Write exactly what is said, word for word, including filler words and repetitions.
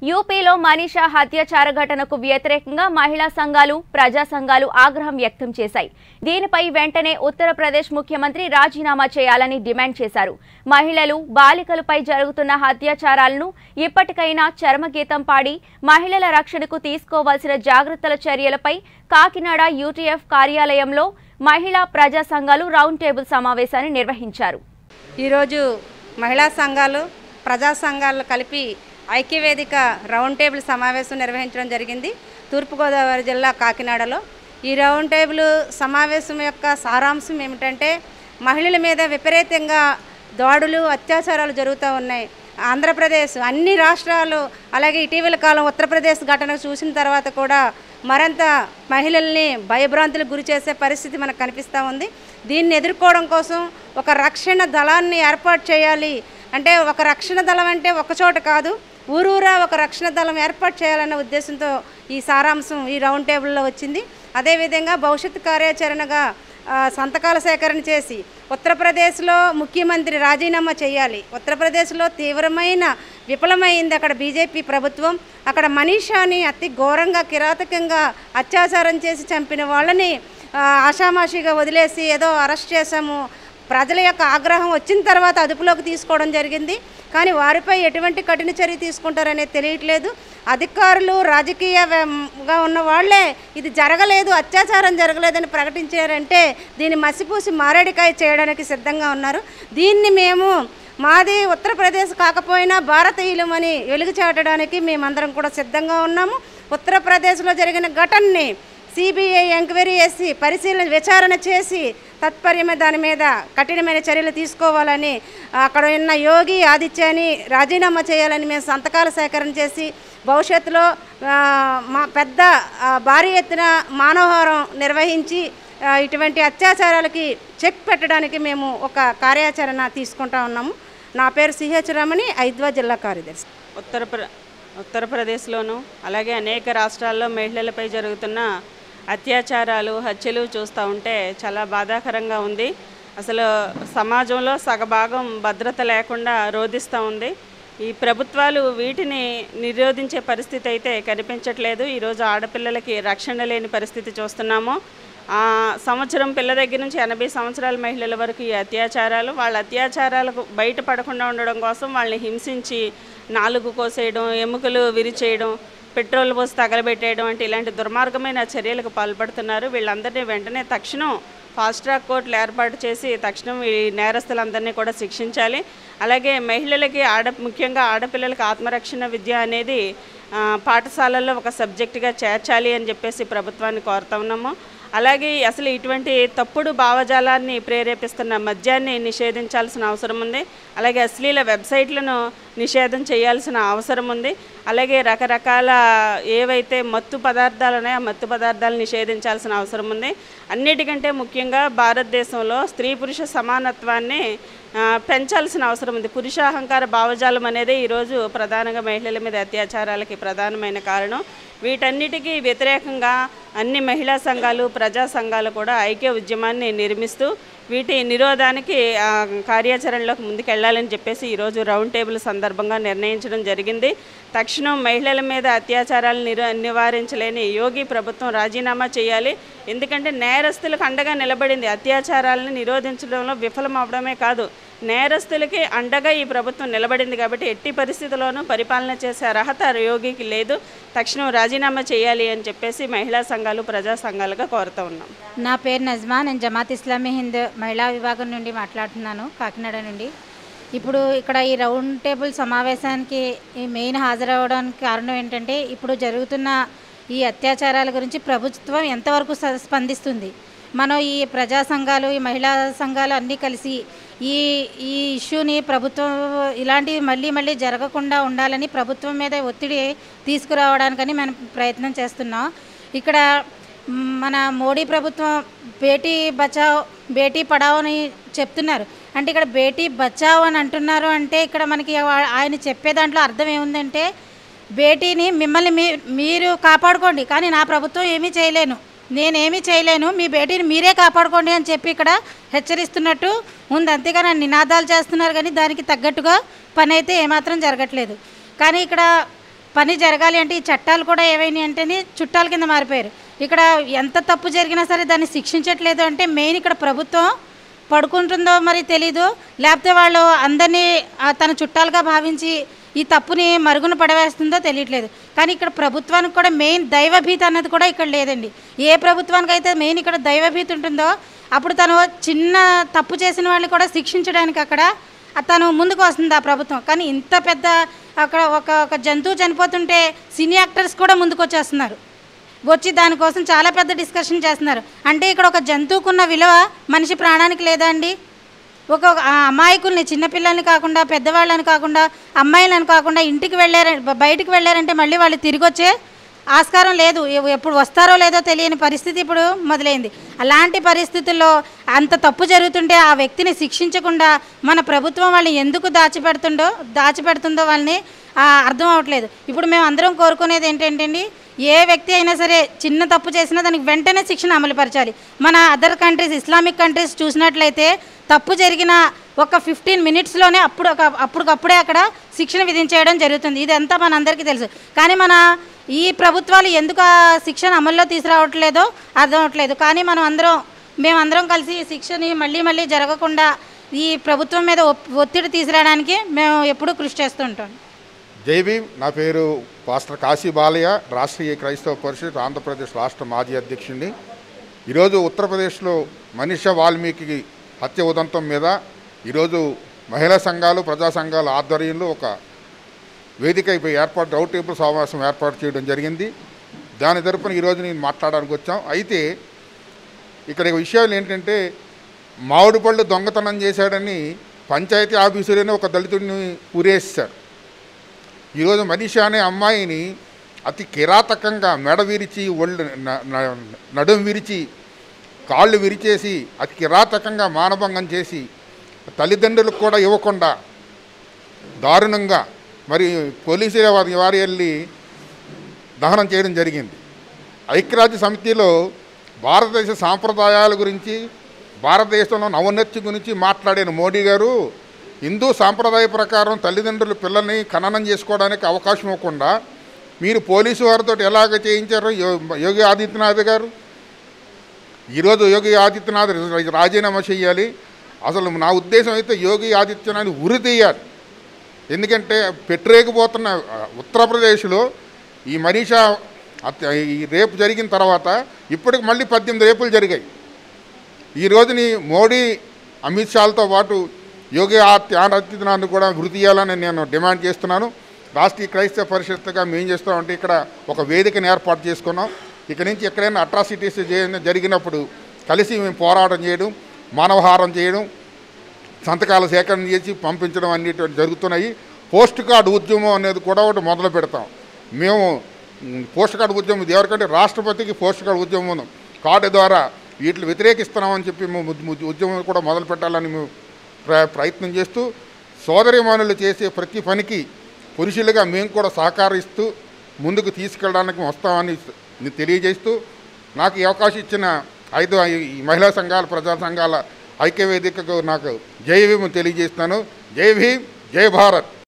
యూపీలో మనీషా హత్యాచార ఘటనకు వ్యతిరేకంగా మహిళా సంఘాలు ప్రజా సంఘాలు ఆగ్రహం వ్యక్తం చేశాయి. దీనిపై వెంటనే ఉత్తరప్రదేశ్ ముఖ్యమంత్రి రాజీనామా చేయాలని డిమాండ్ చేశారు. మహిళలు బాలికలపై జరుగుతున్న హత్యాచారాలను ఇప్పటికైనా చరమగీతం పాడి మహిళల రక్షణకు తీసుకోవాల్సిన జాగ్రత్తల చర్యలపై కాకినాడ యూటీఎఫ్ కార్యాలయంలో మహిళా ప్రజా సంఘాలు రౌండ్ టేబుల్ సమావేశాన్ని నిర్వహించారు. ఈరోజు మహిళా సంఘాలు ప్రజా సంఘాలు కలిపి ఐక్యవేదిక రౌండ్ టేబుల్ సమావేశం నిర్వహించడం జరిగింది తూర్పుగోదావరి జిల్లా కాకినాడలో. ఈ రౌండ్ టేబుల్ సమావేశం యొక్క సారాంశం ఏమిటంటే, మహిళల మీద విపరీతంగా దాడులు అత్యాచారాలు జరుగుతూ ఉన్నాయి. ఆంధ్రప్రదేశ్ అన్ని రాష్ట్రాలు అలాగే ఇటీవల కాలం ఉత్తరప్రదేశ్ ఘటన చూసిన తర్వాత కూడా మరింత మహిళల్ని భయభ్రాంతులకు గురి చేసే పరిస్థితి మనకు కనిపిస్తూ ఉంది. దీన్ని ఎదుర్కోవడం కోసం ఒక రక్షణ దళాన్ని ఏర్పాటు చేయాలి. అంటే ఒక రక్షణ దళం అంటే ఒకచోట కాదు, ఊరూరా ఒక రక్షణ దళం ఏర్పాటు చేయాలన్న ఉద్దేశంతో ఈ సారాంశం ఈ రౌండ్ టేబుల్లో వచ్చింది. అదేవిధంగా భవిష్యత్తు కార్యాచరణగా సంతకాల సేకరణ చేసి ఉత్తరప్రదేశ్లో ముఖ్యమంత్రి రాజీనామా చేయాలి. ఉత్తరప్రదేశ్లో తీవ్రమైన విఫలమైంది అక్కడ బీజేపీ ప్రభుత్వం. అక్కడ మనీషాని అతి ఘోరంగా కిరాతకంగా అత్యాచారం చేసి చంపిన వాళ్ళని ఆషామాషిగా వదిలేసి ఏదో అరెస్ట్ చేశాము, ప్రజల యొక్క ఆగ్రహం వచ్చిన తర్వాత అదుపులోకి తీసుకోవడం జరిగింది. కానీ వారిపై ఎటువంటి కఠిన చర్య తీసుకుంటారనేది తెలియట్లేదు. అధికారులు రాజకీయంగా ఉన్న వాళ్ళే ఇది జరగలేదు, అత్యాచారం జరగలేదని ప్రకటించారంటే దీన్ని మసిపూసి మారేడికాయ చేయడానికి సిద్ధంగా ఉన్నారు. దీన్ని మేము మాది ఉత్తరప్రదేశ్ కాకపోయినా భారతీయులమని వెలుగు చాటడానికి మేమందరం కూడా సిద్ధంగా ఉన్నాము. ఉత్తరప్రదేశ్లో జరిగిన ఘటనని సిబిఐ ఎంక్వైరీ చేసి పరిశీలన విచారణ చేసి తత్పర్యమే దాని మీద కఠినమైన చర్యలు తీసుకోవాలని, అక్కడ ఉన్న యోగి ఆదిత్యాన్ని రాజీనామా చేయాలని మేము సంతకాల సేకరణ చేసి భవిష్యత్తులో మా పెద్ద భారీ ఎత్తున మానవహారం నిర్వహించి ఇటువంటి అత్యాచారాలకి చెక్ పెట్టడానికి మేము ఒక కార్యాచరణ తీసుకుంటా ఉన్నాము. నా పేరు సిహెచ్ రమణి, ఐద్వా జిల్లా కార్యదర్శి. ఉత్తరప్ర ఉత్తరప్రదేశ్లోను అలాగే అనేక రాష్ట్రాల్లో మహిళలపై జరుగుతున్న అత్యాచారాలు హత్యలు చూస్తూ ఉంటే చాలా బాధాకరంగా ఉంది. అసలు సమాజంలో సగభాగం భద్రత లేకుండా రోధిస్తూ ఉంది. ఈ ప్రభుత్వాలు వీటిని నిరోధించే పరిస్థితి అయితే కనిపించట్లేదు. ఈరోజు ఆడపిల్లలకి రక్షణ లేని పరిస్థితి చూస్తున్నాము. సంవత్సరం పిల్ల దగ్గర నుంచి ఎనభై సంవత్సరాల మహిళల వరకు ఈ అత్యాచారాలు, వాళ్ళ అత్యాచారాలకు బయటపడకుండా ఉండడం కోసం వాళ్ళని హింసించి నాలుగు కోసేయడం, ఎముకలు విరిచేయడం, పెట్రోల్ పోసి తగలబెట్టేయడం అంటే ఇలాంటి దుర్మార్గమైన చర్యలకు పాల్పడుతున్నారు. వీళ్ళందరినీ వెంటనే తక్షణం ఫాస్ట్ ట్రాక్ కోర్టులు ఏర్పాటు చేసి తక్షణం ఈ నేరస్తులందరినీ కూడా శిక్షించాలి. అలాగే మహిళలకి ఆడ ముఖ్యంగా ఆడపిల్లలకి ఆత్మరక్షణ విద్య అనేది పాఠశాలల్లో ఒక సబ్జెక్టుగా చేర్చాలి అని చెప్పేసి ప్రభుత్వాన్ని కోరుతా ఉన్నాము. అలాగే అసలు ఇటువంటి తప్పుడు భావజాలాన్ని ప్రేరేపిస్తున్న మద్యాన్ని నిషేధించాల్సిన అవసరం ఉంది. అలాగే అశ్లీల వెబ్సైట్లను నిషేధం చేయాల్సిన అవసరం ఉంది. అలాగే రకరకాల ఏవైతే మత్తు పదార్థాలు ఉన్నాయో ఆ మత్తు పదార్థాలు నిషేధించాల్సిన అవసరం ఉంది. అన్నిటికంటే ముఖ్యంగా భారతదేశంలో స్త్రీ పురుష సమానత్వాన్ని పెంచాల్సిన అవసరం ఉంది. పురుషాహంకార భావజాలం అనేది ఈరోజు ప్రధానంగా మహిళల మీద అత్యాచారాలకి ప్రధానమైన కారణం. వీటన్నిటికీ వ్యతిరేకంగా అన్ని మహిళా సంఘాలు ప్రజా సంఘాలు కూడా ఐక్య ఉద్యమాన్ని నిర్మిస్తూ వీటి నిరోధానికి కార్యాచరణలోకి ముందుకెళ్లాలని చెప్పేసి ఈరోజు రౌండ్ టేబుల్ సందర్భంగా నిర్ణయించడం జరిగింది. తక్షణం మహిళల మీద అత్యాచారాలు నిరో నివారించలేని యోగి ప్రభుత్వం రాజీనామా చేయాలి. ఎందుకంటే నేరస్తులకు అండగా నిలబడింది. అత్యాచారాలను నిరోధించడంలో విఫలం అవడమే కాదు, నేరస్తులకి అండగా ఈ ప్రభుత్వం నిలబడింది. కాబట్టి ఎట్టి పరిస్థితుల్లోనూ పరిపాలన చేసే అర్హత యోగికి లేదు. తక్షణం రాజీనామా చేయాలి అని చెప్పేసి మహిళా సంఘాలు ప్రజా సంఘాలుగా కోరుతూ ఉన్నాం. నా పేరు నజ్మా, నేను జమాత్ ఇస్లామీ హింద్ మహిళా విభాగం నుండి మాట్లాడుతున్నాను, కాకినాడ నుండి. ఇప్పుడు ఇక్కడ ఈ రౌండ్ టేబుల్ సమావేశానికి ఈ మెయిన్ హాజరవడానికి కారణం ఏంటంటే, ఇప్పుడు జరుగుతున్న ఈ అత్యాచారాల గురించి ప్రభుత్వం ఎంతవరకు స్పందిస్తుంది. మనం ఈ ప్రజా సంఘాలు ఈ మహిళా సంఘాలు అన్నీ కలిసి ఈ ఈ ఇష్యూని ప్రభుత్వం ఇలాంటివి మళ్ళీ మళ్ళీ జరగకుండా ఉండాలని ప్రభుత్వం మీద ఒత్తిడి తీసుకురావడానికని మనం ప్రయత్నం చేస్తున్నాం. ఇక్కడ మన మోడీ ప్రభుత్వం బేటీ బచావ్ బేటీ పడావ్ అని చెప్తున్నారు. అంటే ఇక్కడ బేటీ బచావ్ అని అంటున్నారు అంటే ఇక్కడ మనకి ఆయన చెప్పే దాంట్లో అర్థం ఏముందంటే, బేటీని మిమ్మల్ని మీ మీరు కాపాడుకోండి, కానీ నా ప్రభుత్వం ఏమీ చేయలేను, నేనేమీ చేయలేను, మీ బేటీని మీరే కాపాడుకోండి అని చెప్పి ఇక్కడ హెచ్చరిస్తున్నట్టు ఉంది. అంతేగాని నినాదాలు చేస్తున్నారు, కానీ దానికి తగ్గట్టుగా పని అయితే ఏమాత్రం జరగట్లేదు. కానీ ఇక్కడ పని జరగాలి అంటే ఈ చట్టాలు కూడా ఏవైనా అంటేనే చుట్టాల కింద మారిపోయారు. ఇక్కడ ఎంత తప్పు జరిగినా సరే దాన్ని శిక్షించట్లేదు అంటే మెయిన్ ఇక్కడ ప్రభుత్వం పడుకుంటుందో మరి తెలీదు, లేకపోతే వాళ్ళు అందరినీ తన చుట్టాలుగా భావించి ఈ తప్పుని మరుగున పడవేస్తుందో తెలియట్లేదు. కానీ ఇక్కడ ప్రభుత్వానికి కూడా మెయిన్ దైవభీతి అన్నది కూడా ఇక్కడ లేదండి. ఏ ప్రభుత్వానికి అయితే మెయిన్ ఇక్కడ దైవభీతి ఉంటుందో అప్పుడు తను చిన్న తప్పు చేసిన వాళ్ళని కూడా శిక్షించడానికి అక్కడ తను ముందుకు వస్తుంది ఆ ప్రభుత్వం. కానీ ఇంత పెద్ద అక్కడ ఒక ఒక జంతువు చనిపోతుంటే సినీ యాక్టర్స్ కూడా ముందుకు వచ్చేస్తున్నారు, వచ్చి దానికోసం చాలా పెద్ద డిస్కషన్ చేస్తున్నారు. అంటే ఇక్కడ ఒక జంతువుకున్న విలువ మనిషి ప్రాణానికి లేదా అండి? ఒక అమాయకుల్ని, చిన్నపిల్లల్ని కాకుండా పెద్దవాళ్ళని కాకుండా అమ్మాయిలను కాకుండా ఇంటికి వెళ్ళారు, బయటికి వెళ్ళారంటే మళ్ళీ వాళ్ళు తిరిగి వచ్చే ఆస్కారం లేదు. ఎప్పుడు వస్తారో లేదో తెలియని పరిస్థితి ఇప్పుడు మొదలైంది. అలాంటి పరిస్థితుల్లో అంత తప్పు జరుగుతుంటే ఆ వ్యక్తిని శిక్షించకుండా మన ప్రభుత్వం వాళ్ళని ఎందుకు దాచిపెడుతుందో దాచిపెడుతుందో వాళ్ళని అర్థం అవ్వట్లేదు. ఇప్పుడు మేము అందరం కోరుకునేది ఏంటంటే ఏ వ్యక్తి అయినా సరే చిన్న తప్పు చేసినా దానికి వెంటనే శిక్షణ అమలుపరచాలి. మన అదర్ కంట్రీస్, ఇస్లామిక్ కంట్రీస్ చూసినట్లయితే తప్పు జరిగిన ఒక ఫిఫ్టీన్ మినిట్స్లోనే అప్పుడు అప్పటికప్పుడే అక్కడ శిక్షణ విధించేయడం జరుగుతుంది. ఇదంతా మనందరికీ తెలుసు. కానీ మన ఈ ప్రభుత్వాలు ఎందుకు ఆ శిక్షణ అమల్లో తీసుకురావట్లేదో అర్థం అవట్లేదు. కానీ మనం అందరం మేమందరం కలిసి ఈ శిక్షని మళ్ళీ మళ్ళీ జరగకుండా ఈ ప్రభుత్వం మీద ఒత్తిడి తీసుకురావడానికి మేము ఎప్పుడూ కృషి చేస్తూ ఉంటాం. జై భీమ్. నా పేరు పాస్టర్ కాశీ బాలయ్య, రాష్ట్రీయ క్రైస్తవ పరిషత్ ఆంధ్రప్రదేశ్ రాష్ట్ర మాజీ అధ్యక్షుడిని. ఈరోజు ఉత్తరప్రదేశ్లో మనీషా వాల్మీకి హత్య ఉదంతం మీద ఈరోజు మహిళా సంఘాలు, ప్రజా సంఘాల ఆధ్వర్యంలో ఒక వేదిక ఏర్పాటు రౌండ్ టేబుల్ సమావేశం ఏర్పాటు చేయడం జరిగింది. దాని తరపున ఈరోజు నేను మాట్లాడడానికి వచ్చాం. అయితే ఇక్కడ విషయాలు ఏంటంటే మామిడి పళ్ళు దొంగతనం చేశాడని పంచాయతీ ఆఫీసులోనే ఒక దళితుడిని ఉరేశారు. ఈరోజు మనీషా అనే అమ్మాయిని అతి కిరాతకంగా మెడ విరిచి, ఒళ్ళు నడుం విరిచి, కాళ్ళు విరిచేసి అతి కిరాతకంగా మానభంగం చేసి తల్లిదండ్రులకు కూడా ఇవ్వకుండా దారుణంగా మరి పోలీసుల వారి వారి వెళ్ళి దహనం చేయడం జరిగింది. ఐక్యరాజ్య సమితిలో భారతదేశ సాంప్రదాయాల గురించి, భారతదేశంలో ఔన్నత్యం గురించి మాట్లాడిన మోడీ గారు హిందూ సాంప్రదాయ ప్రకారం తల్లిదండ్రులు పిల్లల్ని ఖననం చేసుకోవడానికి అవకాశం ఇవ్వకుండా మీరు పోలీసు వారితో ఎలాగ చేయించారు యోగి ఆదిత్యనాథ్ గారు? ఈరోజు యోగి ఆదిత్యనాథ్ రాజీనామా చేయాలి. అసలు నా ఉద్దేశం అయితే యోగి ఆదిత్యనాథ్ ఉరి తీయాలి. ఎందుకంటే పెట్టరేకపోతున్న ఉత్తరప్రదేశ్లో ఈ మనీషా ఈ రేపు జరిగిన తర్వాత ఇప్పటికి మళ్ళీ పద్దెనిమిది రేపులు జరిగాయి. ఈ రోజుని మోడీ, అమిత్ షాలతో పాటు యోగి ఆదిత్యనాథ్ కూడా ఉరి తీయాలని నేను డిమాండ్ చేస్తున్నాను. రాష్ట్రీయ క్రైస్తవ పరిషత్తుగా మేము చేస్తామంటే ఇక్కడ ఒక వేదికను ఏర్పాటు చేసుకున్నాం. ఇక నుంచి ఎక్కడైనా అట్రాసిటీస్ జరిగినప్పుడు కలిసి మేము పోరాటం చేయడం, మానవహారం చేయడం, సంతకాల సేకరణ చేసి పంపించడం అన్ని జరుగుతున్నాయి. పోస్ట్ కార్డు ఉద్యమం అనేది కూడా ఒకటి మొదలు పెడతాం. మేము పోస్ట్ కార్డు ఉద్యమం ఎవరికంటే రాష్ట్రపతికి పోస్ట్ కార్డు ఉద్యమం కార్డు ద్వారా వీటిని వ్యతిరేకిస్తున్నామని చెప్పి మేము ఉద్యమం కూడా మొదలు పెట్టాలని మేము ప్రయత్నం చేస్తూ సోదరిమణులు చేసే ప్రతి పనికి పురుషులుగా మేము కూడా సహకరిస్తూ ముందుకు తీసుకెళ్ళడానికి వస్తామని తెలియజేస్తూ నాకు ఈ అవకాశం ఇచ్చిన ఐదు ఈ మహిళా సంఘాల, ప్రజా సంఘాల ఐక్యవేదికకు నాకు జై భీమ్ తెలియజేస్తున్నాను. జై భీమ్, జై భారత్.